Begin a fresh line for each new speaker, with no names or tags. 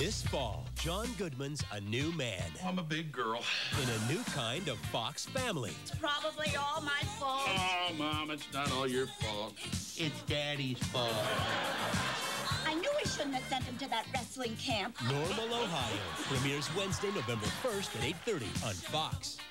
This fall, John Goodman's A New Man.
I'm a big girl.
In a new kind of Fox family.
It's probably all my fault.
Oh, Mom, it's not all your fault.
It's Daddy's fault.
I knew we shouldn't have sent him to that wrestling camp.
Normal, Ohio. Premieres Wednesday, November 1st at 8:30 on Fox.